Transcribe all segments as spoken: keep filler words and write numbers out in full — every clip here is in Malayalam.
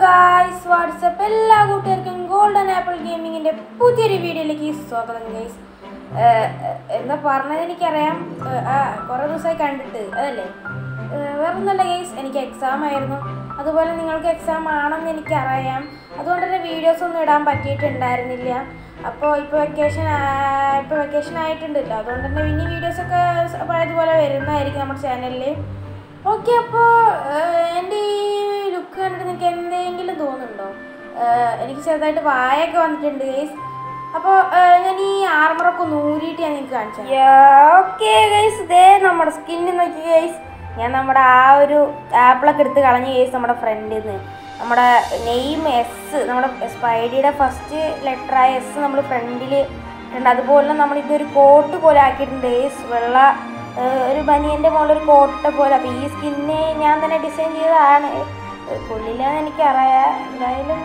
guys, what's up? എല്ലാ കൂട്ടുകാർക്കും ഗോൾഡൻ ആപ്പിൾ ഗെയിമിങ്ങിൻ്റെ പുതിയൊരു വീഡിയോയിലേക്ക് സ്വാഗതം ഗൈസ്. എന്താ പറഞ്ഞത് എനിക്കറിയാം, കുറേ ദിവസമായി കണ്ടിട്ട് അതല്ലേ. വേറെ ഒന്നുമല്ല ഗൈസ്, എനിക്ക് എക്സാം ആയിരുന്നു. അതുപോലെ നിങ്ങൾക്ക് എക്സാം ആണെന്ന് എനിക്കറിയാം. അതുകൊണ്ട് തന്നെ വീഡിയോസ് ഒന്നും ഇടാൻ പറ്റിയിട്ടുണ്ടായിരുന്നില്ല. അപ്പോൾ ഇപ്പോൾ വെക്കേഷൻ ഇപ്പോൾ വെക്കേഷൻ ആയിട്ടുണ്ടല്ലോ, അതുകൊണ്ട് തന്നെ ഇനി വീഡിയോസൊക്കെ പഴയതുപോലെ വരുന്നതായിരിക്കും നമ്മുടെ ചാനലിൽ. ഓക്കെ, അപ്പോൾ എൻ്റെ ഈ ലുക്ക് കണ്ടിട്ട് നിങ്ങൾക്ക് എന്തെങ്കിലും തോന്നുന്നുണ്ടോ? എനിക്ക് ചെറുതായിട്ട് വായൊക്കെ വന്നിട്ടുണ്ട് ഗൈസ്. അപ്പോൾ ഞാൻ ഈ ആർമറൊക്കെ നൂരിയിട്ട് ഞാൻ നിങ്ങൾക്ക് കാണിച്ചു. ഓക്കെ ഗൈസ്, ഇതേ നമ്മുടെ സ്കിന്നിൽ നോക്കി ഗൈസ്. ഞാൻ നമ്മുടെ ആ ഒരു ആപ്പിളൊക്കെ എടുത്ത് കളഞ്ഞ് ഗൈസ്. നമ്മുടെ ഫ്രണ്ടിൽ നിന്ന് നമ്മുടെ നെയിം എസ്, നമ്മുടെ സ്പൈഡിയുടെ ഫസ്റ്റ് ലെറ്ററായ എസ് നമ്മൾ ഫ്രണ്ടിൽ ഉണ്ട്. അതുപോലെ നമ്മളിതൊരു കോട്ട് പോലെ ആക്കിയിട്ടുണ്ട് ഗൈസ്. വെള്ള ഒരു ബനിയൻ്റെ മുകളിലൊരു കോട്ട പോലെ. അപ്പോൾ ഈ സ്കിന്ന് ഞാൻ തന്നെ ഡിസൈൻ ചെയ്തതാണ്, കൊള്ളില്ലാന്ന് എനിക്കറിയാം എന്തായാലും.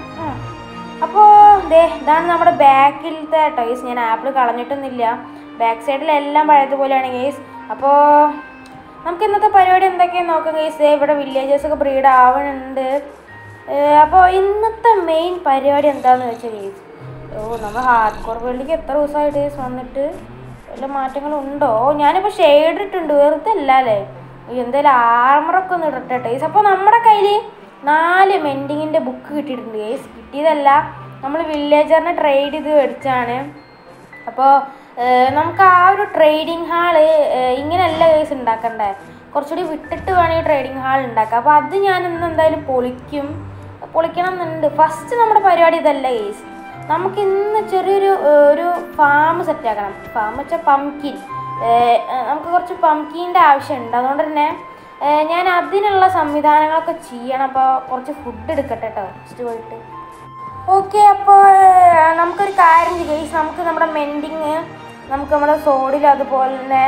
അപ്പോൾ ദേ ഇതാണ് നമ്മുടെ ബാക്കിലത്തെ ടൈസ്. ഞാൻ ആപ്പിൾ കളഞ്ഞിട്ടൊന്നുമില്ല, ബാക്ക് സൈഡിലെല്ലാം പഴയതുപോലെയാണ് ഗൈസ്. അപ്പോൾ നമുക്ക് ഇന്നത്തെ പരിപാടി എന്തൊക്കെയാണെന്ന് നോക്കാം ഗൈസ്. ഇവിടെ വില്ലേജേഴ്സൊക്കെ ബ്രീഡ് ആവുന്നുണ്ട്. അപ്പോൾ ഇന്നത്തെ മെയിൻ പരിപാടി എന്താണെന്ന് വെച്ചാൽ ഗൈസ്, ഓ നമ്മൾ ഹാർഡ് കോർ വേൾഡിലേക്ക് എത്ര ദിവസമായിട്ട് ഗൈസ് വന്നിട്ട് വല്ല മാറ്റങ്ങളുണ്ടോ? ഞാനിപ്പോൾ ഷെയ്ഡ് ഇട്ടുണ്ട്, വെറുതെ അല്ല അല്ലേ. എന്തായാലും ആർമറൊക്കെ ഒന്ന് ഇടട്ടെ ഗൈസ്. അപ്പോൾ നമ്മുടെ കയ്യിൽ നാല് മെൻഡിങ്ങിൻ്റെ ബുക്ക് കിട്ടിയിട്ടുണ്ട് ഗൈസ്. കിട്ടിയതല്ല, നമ്മൾ വില്ലേജറിനെ ട്രേഡ് ചെയ്ത് മേടിച്ചാണ്. അപ്പോൾ നമുക്ക് ആ ഒരു ട്രേഡിങ് ഹാള് ഇങ്ങനെയല്ല ഗൈസ് ഉണ്ടാക്കണ്ടേ, കുറച്ചുകൂടി വിട്ടിട്ട് വേണം ഈ ട്രേഡിങ് ഹാൾ ഉണ്ടാക്കുക. അപ്പോൾ അത് ഞാൻ ഇന്ന് എന്തായാലും പൊളിക്കും, പൊളിക്കണം എന്നുണ്ട്. ഫസ്റ്റ് നമ്മുടെ പരിപാടി ഇതല്ല ഗൈസ്, നമുക്ക് ഇന്ന് ചെറിയൊരു ഒരു ഫാം സെറ്റാക്കണം. ഫാം വെച്ചാൽ പംകിൻ, നമുക്ക് കുറച്ച് പംകിൻ്റെ ആവശ്യമുണ്ട്. അതുകൊണ്ട് തന്നെ ഞാൻ അതിനുള്ള സംവിധാനങ്ങളൊക്കെ ചെയ്യണം. അപ്പോൾ കുറച്ച് ഫുഡ് എടുക്കട്ടെ കേട്ടോ ഫസ്റ്റ് പോയിട്ട്. ഓക്കെ, അപ്പോൾ നമുക്കൊരു കാര്യം ചെയ്യും ഗൈസ്, നമുക്ക് നമ്മുടെ മെൻഡിങ് നമുക്ക് നമ്മുടെ സോഡിൽ അതുപോലെ തന്നെ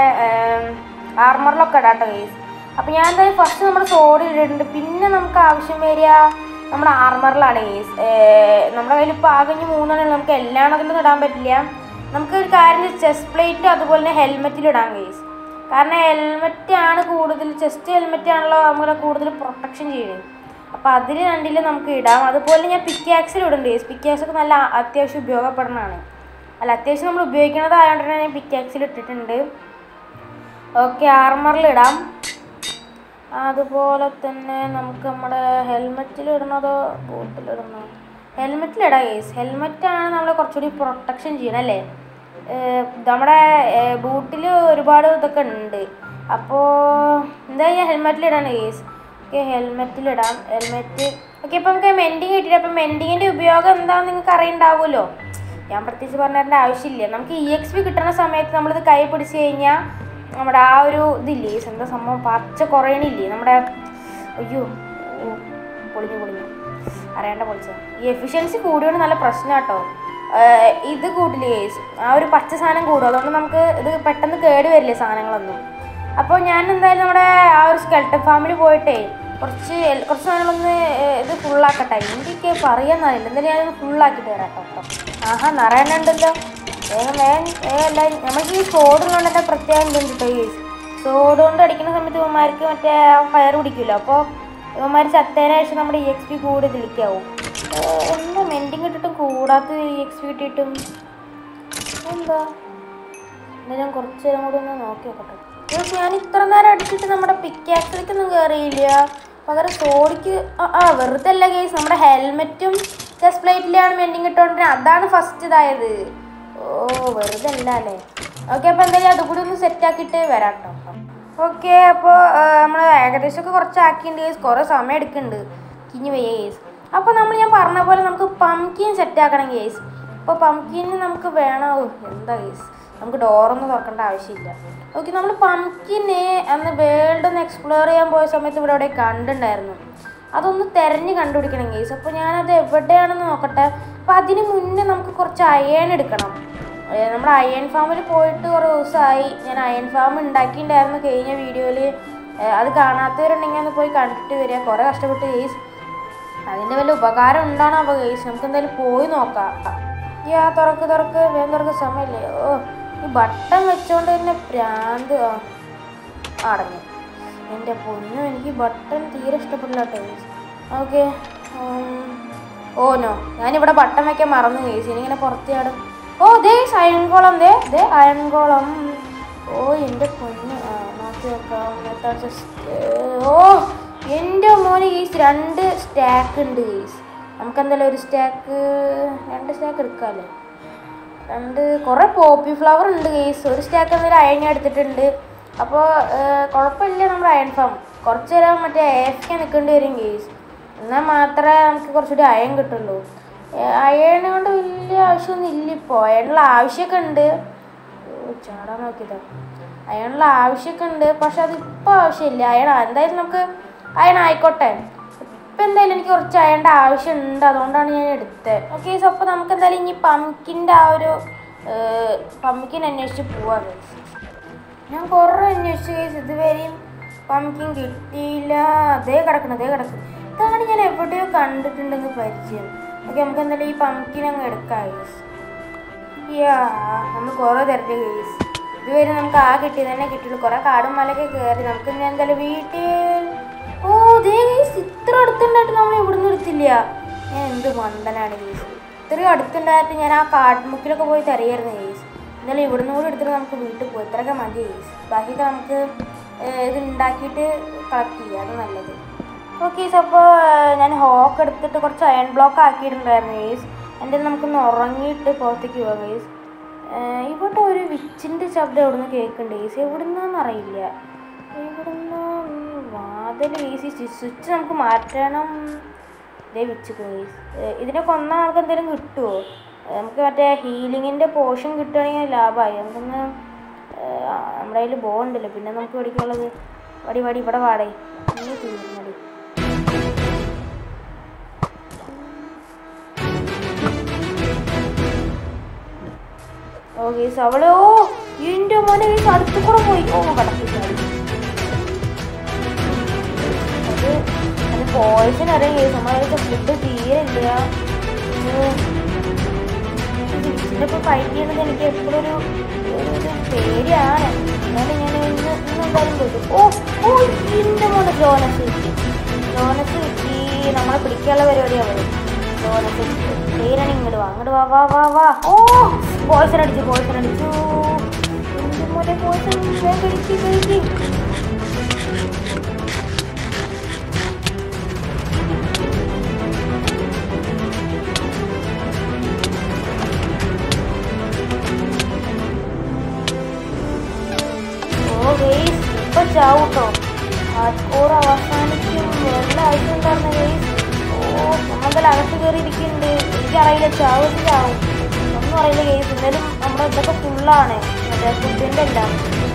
ആർമറിലൊക്കെ ഇടാം കേട്ടോ ഗൈസ്. അപ്പോൾ ഞാൻ എന്തായാലും ഫസ്റ്റ് നമ്മുടെ സോഡിൽ ഇടുന്നുണ്ട്. പിന്നെ നമുക്ക് ആവശ്യം വരിക നമ്മുടെ ആർമറിലാണ് ഗൈസ്. നമ്മുടെ കയ്യിൽ ഇപ്പോൾ ആകെ മൂന്നെണ്ണം, നമുക്ക് എല്ലാം അതിലൊന്നും ഇടാൻ പറ്റില്ല. നമുക്കൊരു കാര്യം ചെസ്റ്റ് പ്ലേറ്റ് അതുപോലെ തന്നെ ഹെൽമെറ്റിലിടാം ഗൈസ്. കാരണം ഹെൽമെറ്റാണ് കൂടുതൽ, ചെസ്റ്റ് ഹെൽമെറ്റ് ആണല്ലോ നമ്മളെ കൂടുതൽ പ്രൊട്ടക്ഷൻ ചെയ്യുന്നത്. അപ്പോൾ അതിൽ രണ്ടിൽ നമുക്ക് ഇടാം. അതുപോലെ ഞാൻ പിക്കാക്സിൽ ഇടുന്നുണ്ട് ഗൈസ്. പിക്കാക്സൊക്കെ നല്ല അത്യാവശ്യം ഉപയോഗപ്പെടുന്നതാണ്, അല്ല അത്യാവശ്യം നമ്മൾ ഉപയോഗിക്കുന്നത് ആയതുകൊണ്ട് തന്നെ ഞാൻ പിക്കാക്സിൽ ഇട്ടിട്ടുണ്ട്. ഓക്കെ, ആർമറിലിടാം. അതുപോലെ തന്നെ നമുക്ക് നമ്മുടെ ഹെൽമെറ്റിലിടണതോ ബൂട്ടിലിടണോ? ഹെൽമെറ്റിലിടാം ഗൈസ്. ഹെൽമെറ്റാണ് നമ്മളെ കുറച്ചുകൂടി പ്രൊട്ടക്ഷൻ ചെയ്യണം അല്ലേ. നമ്മുടെ ബൂട്ടിൽ ഒരുപാട് ഇതൊക്കെ ഉണ്ട്. അപ്പോൾ എന്തായാലും ഞാൻ ഹെൽമെറ്റിലിടാണ് ഗൈസ്. ഓക്കെ, ഹെൽമെറ്റിലിടാം. Helmet okay. ഇപ്പോൾ നമുക്ക് മെൻഡിങ് കിട്ടിയിട്ട്, അപ്പോൾ മെൻഡിങ്ങിൻ്റെ ഉപയോഗം എന്താണെന്ന് നിങ്ങൾക്ക് അറിയുണ്ടാവുമല്ലോ. ഞാൻ പ്രത്യേകിച്ച് പറഞ്ഞതിൻ്റെ ആവശ്യമില്ല. നമുക്ക് ഇ എക്സ് പി കിട്ടുന്ന സമയത്ത് നമ്മളിത് കൈ പിടിച്ച് കഴിഞ്ഞാൽ നമ്മുടെ ആ ഒരു ഇതില്ലേ എന്താ സംഭവം, പച്ച കുറയണില്ലേ നമ്മുടെ, അയ്യോ പൊളിഞ്ഞു പൊളിഞ്ഞു അറിയാണ്ട പൊളിച്ചത്. ഈ എഫിഷ്യൻസി കൂടിയോണ്ട് നല്ല പ്രശ്നം കേട്ടോ. ഇത് കൂട്ടില്ലേ ഗൈസ്, ആ ഒരു പച്ച സാധനം കൂടും. അതുകൊണ്ട് നമുക്ക് ഇത് പെട്ടെന്ന് കേട് വരില്ലേ സാധനങ്ങളൊന്നും. അപ്പോൾ ഞാൻ എന്തായാലും നമ്മുടെ ആ ഒരു സ്കെൽട്ടൺ ഫാമിൽ പോയിട്ടേ കുറച്ച് കുറച്ച് സാധനങ്ങളൊന്ന് ഇത് ഫുള്ളാക്കട്ടെ. എന്തൊക്കെ പറയാന്നറിയില്ല, എന്തായാലും ഞാനത് ഫുള്ളാക്കിയിട്ട് തരാം കേട്ടോ. ആഹാ, നിറയാനുണ്ടല്ലോ. വേഗം വേഗം വേഗം എല്ലാവരും നമുക്ക് ഈ സോഡ് കൊണ്ട് തന്നെ പ്രത്യേകം ഇതുണ്ട് കേട്ടോ ഗൈസ്. സോഡ് കൊണ്ട് അടിക്കുന്ന സമയത്ത് ഇവന്മാർക്ക് മറ്റേ ഫയർ പിടിക്കില്ല. അപ്പോൾ ഇവന്മാർ ചത്തേനെ ശേഷം നമ്മുടെ ഇ എക്സ് പി കൂടി ഇതിലേക്കാവും. എന്താ മെൻഡിങ് ഇട്ടിട്ടും കൂടാത്ത ഇ എക്സ് പി കിട്ടിയിട്ടും എന്താ? എന്നാൽ ഞാൻ കുറച്ച് നേരം കൂടി ഒന്ന് നോക്കി നോക്കട്ടെ. ഞാൻ ഇത്ര നേരം അടിച്ചിട്ട് നമ്മുടെ പിക്കാക്സിലേക്കൊന്നും കയറിയില്ല. പകരം സോഡിക്ക് ആ വെറുതെ അല്ല ഗൈസ്, നമ്മുടെ ഹെൽമെറ്റും ചെസ്റ്റ് പ്ലേറ്റിലാണ് മെൻഡിങ് ഇട്ടുകൊണ്ട് അതാണ് ഫസ്റ്റ് ഇതായത്. ഓ വെറുതെ അല്ല അല്ലേ. ഓക്കെ, അപ്പോൾ എന്തായാലും അതുകൂടി ഒന്ന് സെറ്റാക്കിയിട്ട് വരാം കേട്ടോ. ഓക്കെ, അപ്പോൾ നമ്മൾ ഏകദേശമൊക്കെ കുറച്ച് ആക്കിയിട്ടുണ്ട് ഗൈസ്. കുറേ സമയം എടുക്കുന്നുണ്ട്, കിഞ്ഞ് വയ്യ ഗൈസ്. അപ്പോൾ നമ്മൾ ഞാൻ പറഞ്ഞ പോലെ നമുക്ക് പംകിൻ സെറ്റാക്കണം ഗൈസ്. അപ്പോൾ പംകിന് നമുക്ക് വേണം, എന്താ ഗൈസ്, നമുക്ക് ഡോറൊന്നും തുറക്കേണ്ട ആവശ്യമില്ല. ഓക്കെ, നമ്മൾ പംകിന് അന്ന് വേൾഡ് ഒന്ന് എക്സ്പ്ലോർ ചെയ്യാൻ പോയ സമയത്ത് ഇവിടെ അവിടെ കണ്ടിട്ടുണ്ടായിരുന്നു. അതൊന്ന് തിരഞ്ഞ് കണ്ടുപിടിക്കണം ഗൈസ്. അപ്പോൾ ഞാനത് എവിടെയാണെന്ന് നോക്കട്ടെ. അപ്പോൾ അതിന് മുന്നേ നമുക്ക് കുറച്ച് അയൺ എടുക്കണം. നമ്മൾ അയൺ ഫാമിൽ പോയിട്ട് കുറേ ദിവസമായി. ഞാൻ അയൺ ഫാം ഉണ്ടാക്കിയിട്ടുണ്ടായിരുന്നു കഴിഞ്ഞ വീഡിയോയിൽ. അത് കാണാത്തവരുണ്ടെങ്കിൽ ഒന്ന് പോയി കണ്ടിട്ട് വരിക. കുറേ കഷ്ടപ്പെട്ട് ഗൈസ്, അതിൻ്റെ വല്ല ഉപകാരം ഉണ്ടാണോ അപ്പോൾ ഗൈസ്? നമുക്ക് എന്തായാലും പോയി നോക്കാം. ഈ ആ തുറക്ക് തുറക്ക് വേഗം തുറക്ക് സമയമില്ലേ. ഓ ഈ ബട്ടൺ വെച്ചോണ്ട് തന്നെ പ്രാന്ത് അടങ്ങി. എൻ്റെ പൊന്നു, എനിക്ക് ബട്ടൺ തീരെ ഇഷ്ടപ്പെടില്ല കേട്ടോ ഗൈസ്. ഓക്കെ, ഓ നോ, ഞാനിവിടെ ബട്ടൺ വയ്ക്കാൻ മറന്നു കേസ്. ഇനിങ്ങനെ പുറത്ത് ചാടും. ഓ ദേ അയൺകോളം, ദേ ദേ അയൺകോളം. ഓ എൻ്റെ പൊന്ന്, നോക്കി നോക്കാം. ഓ എൻ്റെ മോന് കേസ് രണ്ട് സ്റ്റാക്ക് ഉണ്ട് കേസ്. നമുക്കെന്തായാലും ഒരു സ്റ്റാക്ക് രണ്ട് സ്റ്റാക്ക് എടുക്കാമല്ലേ? രണ്ട് കുറേ പോപ്പി ഫ്ലവർ ഉണ്ട് കേസ്. ഒരു സ്റ്റാക്ക് എന്തായാലും അയൺ എടുത്തിട്ടുണ്ട്. അപ്പോൾ കുഴപ്പമില്ല, നമ്മുടെ അയൺ ഫാം കുറച്ച് നേരം മറ്റേ എഫ് കെ നിൽക്കേണ്ടി വരും കേസ്. എന്നാൽ മാത്രമേ നമുക്ക് കുറച്ചുകൂടി അയൺ കിട്ടുള്ളൂ. അയൺ കൊണ്ട് വലിയ ആവശ്യമൊന്നും ഇല്ല ഇപ്പോൾ. അയണിലുള്ള ആവശ്യമൊക്കെ ഉണ്ട്. ചാടാൻ നോക്കിയതാ. അയണിലുള്ള ആവശ്യമൊക്കെ ഉണ്ട്, പക്ഷെ അതിപ്പോൾ ആവശ്യമില്ല. അയൺ എന്തായാലും നമുക്ക് അയൺ ആയിക്കോട്ടെ. ഇപ്പം എന്തായാലും എനിക്ക് കുറച്ച് അയണിൻ്റെ ആവശ്യമുണ്ട്, അതുകൊണ്ടാണ് ഞാൻ എടുത്തത്. ഓക്കെ, സോ അപ്പോൾ നമുക്ക് എന്തായാലും ഇനി പംകിൻ്റെ ആ ഒരു പംകിൻ അന്വേഷിച്ച് പോവാം കേസ്. ഞാൻ കുറേ അന്വേഷിച്ചു കേസ്, ഇതുവരെയും പംകിൻ കിട്ടിയില്ല. അതേ കിടക്കണം, അതേ കിടക്കണം. ഇതാണ് ഞാൻ എവിടെയോ കണ്ടിട്ടുണ്ടെന്ന് പരിചയം. ഓക്കെ, നമുക്ക് എന്തായാലും ഈ പംകിൻ അങ്ങ് എടുക്കാം കേസ്. യാ, നമ്മൾ കുറേ തരട്ടെ കേസ്. ഇതുവരെ നമുക്ക് ആ കിട്ടിയത് തന്നെ കിട്ടിയുള്ളൂ. കുറേ കാടും മലയൊക്കെ കയറി. നമുക്ക് ഞാൻ എന്തായാലും വീട്ടിൽ ഓ ദേ കേസ്, ഇത്ര അടുത്തുണ്ടായിട്ട് നമ്മൾ ഇവിടുന്ന് എടുത്തില്ല. ഞാൻ എന്ത് മണ്ടനാണ് കേസ്. ഇത്രയും അടുത്തുണ്ടായിട്ട് ഞാൻ ആ കാട്ടുമുക്കിലൊക്കെ പോയി തിരയായിരുന്നു കേസ്. എന്നാലും ഇവിടുന്ന് കൂടി എടുത്തിട്ട് നമുക്ക് വീട്ടിൽ പോയി. ഇത്രയൊക്കെ മതി കേസ്. ബാക്കിയൊക്കെ നമുക്ക് ഇത് ഉണ്ടാക്കിയിട്ട് കളക്ട് ചെയ്യാം, അത് നല്ലത്. ഓക്കെ, അപ്പോൾ ഞാൻ ഹോക്ക് എടുത്തിട്ട് കുറച്ച് അയൺ ബ്ലോക്ക് ആക്കിയിട്ടുണ്ടായിരുന്നു കേസ്. എൻ്റെ നമുക്കൊന്ന് ഉറങ്ങിയിട്ട് പുറത്തേക്ക് പോകാം കേസ്. ഇവിടെ ഒരു വിച്ചിൻ്റെ ശബ്ദം എവിടുന്ന് കേൾക്കുന്നുണ്ട് കേസ്. എവിടുന്നാന്ന് അറിയില്ല. എവിടുന്ന് വാതിൽ കേസ്. സ്വിച്ച് നമുക്ക് മാറ്റണം. ഇതേ വിച്ച് കേസ്. ഇതിനെ കൊന്നാൽ നമുക്ക് എന്തെങ്കിലും കിട്ടുമോ? നമുക്ക് മറ്റേ ഹീലിങ്ങിൻ്റെ പോഷൻ കിട്ടുകയാണെങ്കിൽ ലാഭമായി. നമുക്കൊന്ന് നമ്മുടെ കയ്യിൽ ബോ ഉണ്ടല്ലോ, പിന്നെ നമുക്ക് പഠിക്കാനുള്ളത് വടി വടി ഇവിടെ വാടേ ഇനി തീർന്നടി. ഓ കേസ് അവളെ ഓ എൻ്റെ മോനെ കേസ് അടുത്ത് കൂടെ പോയി. ഓ കടക്കി അത് അത് പോയിസൺ അറിയാം കേസ്. നമ്മളതിൻ്റെ ഫുഡ് തീരെ ഇല്ല. ഇതിപ്പോൾ ഫൈറ്റ് ചെയ്യുന്നത് എനിക്ക് എപ്പോഴും ഒരു ഒരു പേടിയാണ്. എന്നാലും ഞാൻ ഇന്ന് ഇന്ന് എന്തായാലും കിട്ടും. ഓ ഓ എൻ്റെ മോനെ ജോനസ് കിട്ടി. ജോനസ് കിട്ടി. നമ്മളെ പിടിക്കാനുള്ള പരിപാടിയാണ് ജോനസ്. പേരാണ് ഇങ്ങോട്ട് വാ, അങ്ങോട്ട് വാ വാ വാ വാ. ഓ പോയിസൺ അടിച്ചു, പോയിസൺ അടിച്ചു. എൻ്റെ മോനെ പോയിസൺ കഴിക്കും കഴിക്കും. ഇപ്പൊ ചാവൂട്ടോ. ഹാർഡ്കോർ അവസാനിക്കും. എല്ലാ ആവശ്യം ഉണ്ടായിരുന്ന കേസ്. ഓ നമ്മളെന്തായാലും അകത്ത് കയറിയിരിക്കുന്നുണ്ട്. എനിക്കറിയില്ല, ചാവും ചാവും ഒന്നും അറിയില്ല കേസ്. എന്തായാലും നമ്മുടെ ഇതൊക്കെ ഫുള്ളാണ്, മറ്റേ ഫുഡിൻ്റെ എല്ലാം.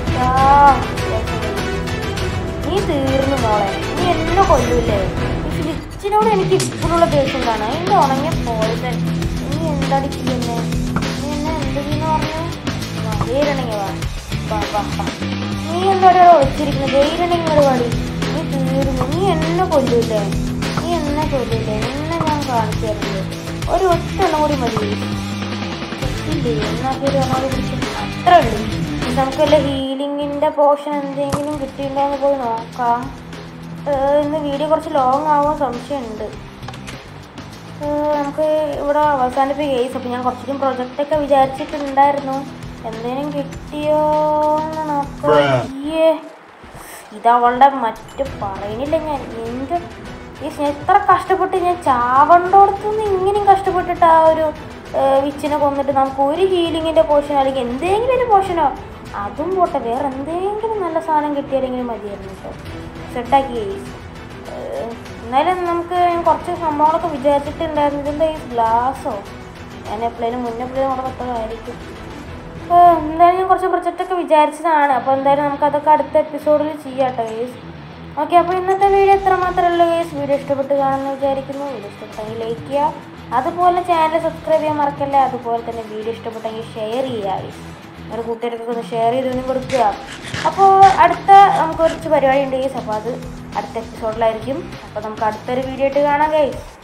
നീ തീർന്നു മോളെ, നീ എന്നെ കൊല്ലൂല്ലേ? ഈ ഫിലിച്ചിനോട് എനിക്ക് ഇപ്പോഴുള്ള ദേഷ്യം കാണാം. എൻ്റെ ഉണങ്ങിയ പോയിസൺ. നീ എന്തടിക്കില്ലെന്നെ? നീ എന്നെ എന്തെന്ന് പറഞ്ഞു? ധൈര്യമാണെങ്കിൽ വാ വാ വാ വാ. നീ എന്താ ഒളിച്ചിരിക്കുന്നത്? ധൈര്യമാണെങ്കിൽ പാടി. നീ തീർന്നു. നീ എന്നെ കൊല്ലൂല്ലേ? നീ എന്നെ കൊല്ലൂല്ലേ? എന്നെ ഞാൻ കാണിച്ചു തരുന്നത്. ഒരു ഒറ്റ എണ്ണം കൂടി മതി ഇല്ലേ? എന്നാൽ ശരി, ഒന്നാമത് പിടിച്ചു. അത്ര ഉള്ളൂ. നമുക്ക് വല്ല ഹീലിങ്ങിൻ്റെ പോർഷൻ എന്തെങ്കിലും കിട്ടിയിട്ടുണ്ടോയെന്ന് പോയി നോക്കാം. ഇന്ന് വീഡിയോ കുറച്ച് ലോങ് ആവാൻ സംശയമുണ്ട്. നമുക്ക് ഇവിടെ അവസാനിപ്പിക്കുക കേസ്. അപ്പോൾ ഞാൻ കുറച്ചും പ്രൊജക്റ്റൊക്കെ വിചാരിച്ചിട്ടുണ്ടായിരുന്നു. എന്തെങ്കിലും കിട്ടിയോ എന്ന് നോക്കാം. ഏ ഇതവളുടെ മറ്റു പറയുന്നില്ല. ഞാൻ എന്ത് ഈ എത്ര കഷ്ടപ്പെട്ട് ഞാൻ ചാവണ്ടോടത്തുനിന്ന് ഇങ്ങനെയും കഷ്ടപ്പെട്ടിട്ട് ആ ഒരു വിച്ചിനെ കൊന്നിട്ട് നമുക്ക് ഒരു ഹീലിങ്ങിൻ്റെ പോർഷനോ അല്ലെങ്കിൽ എന്തെങ്കിലും ഒരു പോർഷനോ അതും പോട്ടെ, വേറെ എന്തെങ്കിലും നല്ല സാധനം കിട്ടിയാലെങ്കിലും മതിയായിരുന്നു കേട്ടോ. സെറ്റാക്കി കേസ്. എന്നാലും നമുക്ക് കുറച്ച് സംഭവങ്ങളൊക്കെ വിചാരിച്ചിട്ടുണ്ടായിരുന്നു. ഇതിൻ്റെ ഈ ഗ്ലാസ്സോ ഞാൻ എപ്പോഴേലും മുന്നേ എപ്പോഴും അവിടെ പറ്റതായിരിക്കും. എന്തായാലും ഞാൻ കുറച്ച് പ്രൊജക്റ്റൊക്കെ വിചാരിച്ചതാണ്. അപ്പോൾ എന്തായാലും നമുക്കതൊക്കെ അടുത്ത എപ്പിസോഡിൽ ചെയ്യാം കേട്ടോ കേസ്. ഓക്കെ, അപ്പോൾ ഇന്നത്തെ വീഡിയോ എത്ര മാത്രമേ ഉള്ളൂ കേസ്. വീഡിയോ ഇഷ്ടപ്പെട്ട് കാണുമെന്ന് വിചാരിക്കുന്നു. വീഡിയോ ഇഷ്ടപ്പെട്ടെങ്കിൽ ലൈക്ക് ചെയ്യുക, അതുപോലെ ചാനൽ സബ്സ്ക്രൈബ് ചെയ്യാൻ മറക്കല്ലേ. അതുപോലെ തന്നെ വീഡിയോ ഇഷ്ടപ്പെട്ടെങ്കിൽ ഷെയർ ചെയ്യുക കേസ്. നിങ്ങളുടെ കൂട്ടുകാർക്കൊക്കെ ഒന്ന് ഷെയർ ചെയ്തൊന്നും കൊടുക്കുക. അപ്പോൾ അടുത്ത നമുക്ക് കുറച്ച് പരിപാടി ഉണ്ട് കേസ്. അപ്പോൾ അത് അടുത്ത എപ്പിസോഡിലായിരിക്കും. അപ്പോൾ നമുക്ക് അടുത്തൊരു വീഡിയോ ആയിട്ട് കാണാം കേസ്.